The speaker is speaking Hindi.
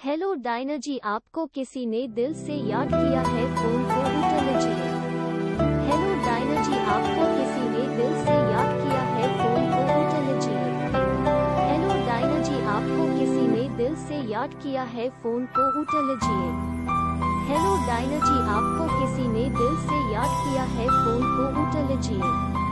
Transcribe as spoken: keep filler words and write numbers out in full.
हेलो डायना जी, आपको किसी ने दिल से याद किया है, फोन को उठा लीजिए। हेलो डायना जी, आपको किसी ने दिल से याद किया है, फोन को उठा लीजिए। हेलो डायना जी, आपको किसी ने दिल से याद किया है, फोन को उठा लीजिए। हेलो डायना जी, आपको किसी ने दिल से याद किया है, फोन को उठा लीजिए।